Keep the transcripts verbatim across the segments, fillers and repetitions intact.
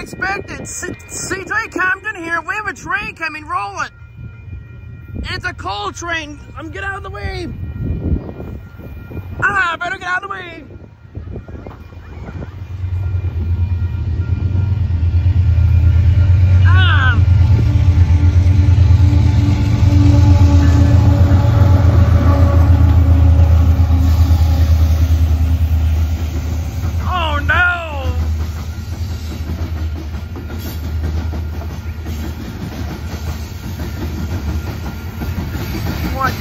expected. C J Compton here. We have a train coming. Roll it. It's a coal train. I'm get out of the way. Ah, I better get out of the way. Ah. Oh no. What?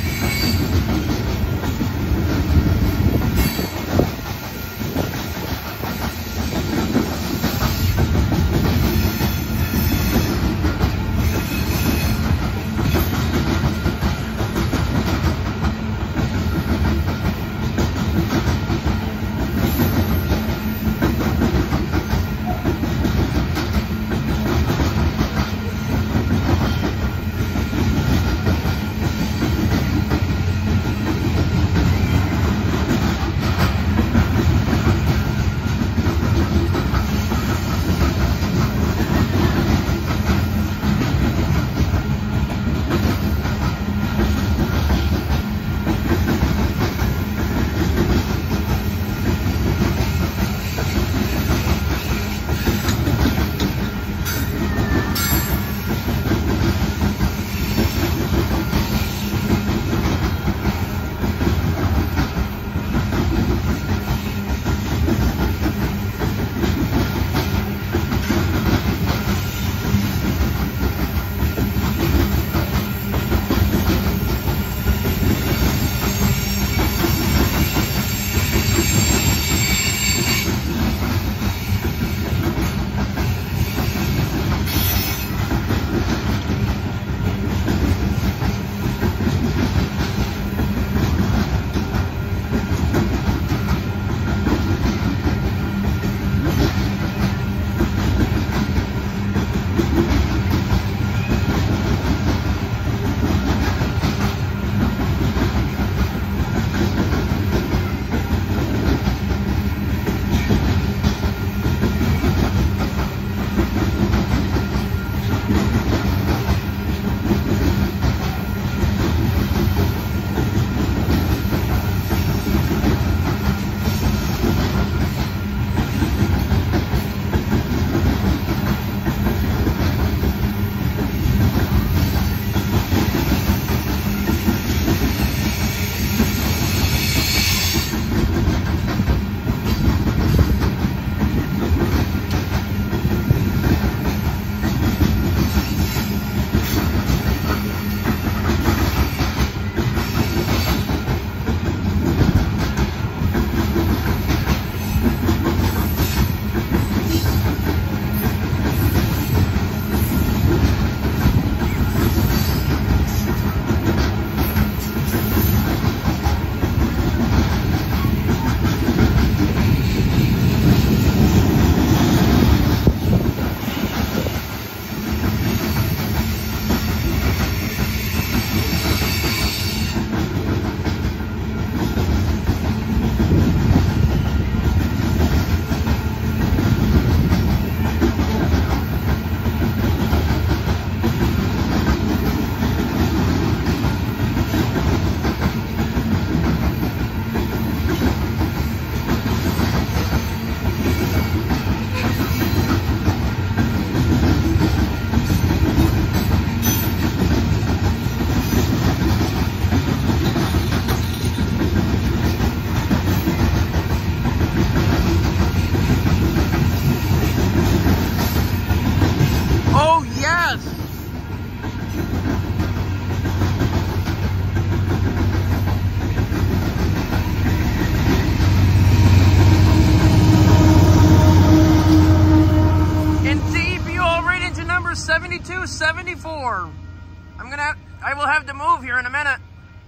seventy-two seventy-four. I'm gonna have, I will have to move here in a minute.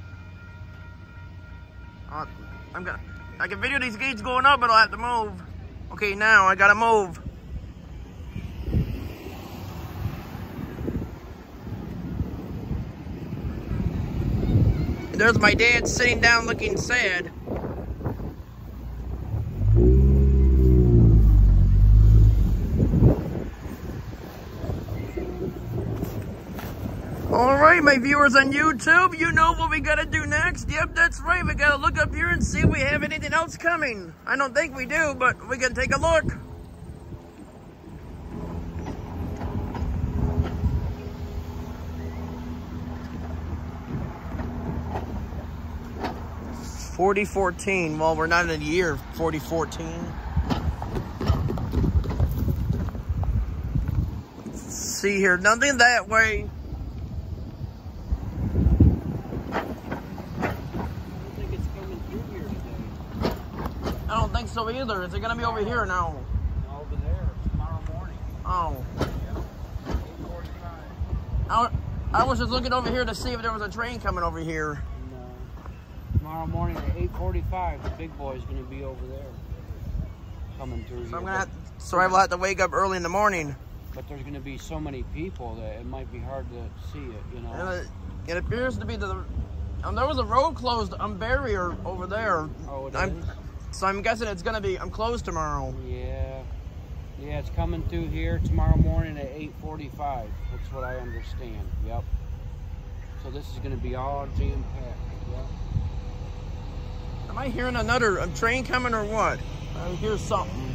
Uh, I'm gonna, I can video these gates going up, but I'll have to move. Okay, now I gotta move. There's my dad sitting down looking sad. my viewers on YouTube, you know what we gotta do next? Yep, that's right. We gotta look up here and see if we have anything else coming. I don't think we do, but we can take a look. forty fourteen. Well, we're not in a year. forty fourteen. See here, nothing that way. I don't think so either. Is it going to be over here now? Over there, tomorrow morning. Oh. Yeah. eight forty-five. I, I was just looking over here to see if there was a train coming over here. No. Tomorrow morning at eight forty-five, the big boy's going to be over there. Coming through So here. I'm gonna have, so I will have to wake up early in the morning. But there's going to be so many people that it might be hard to see it, you know. And it, it appears to be the... Um, there was a road closed on barrier over there. Oh, it I'm, is? So I'm guessing it's going to be... I'm closed tomorrow. Yeah. Yeah, it's coming through here tomorrow morning at eight forty-five. That's what I understand. Yep. So this is going to be all jam-packed. Yep. Am I hearing another a train coming or what? I hear something.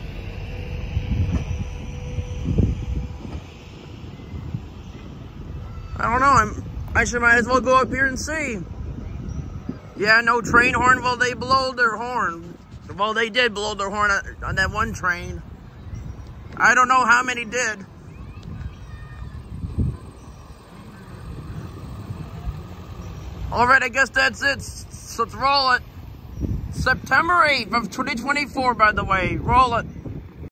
I don't know. I'm, I should might as well go up here and see. Yeah, no train horn. Well, they blow their horn. Well, they did blow their horn on, on that one train. I don't know how many did. All right, I guess that's it. So let's roll it. September eighth of twenty twenty-four, by the way. Roll it.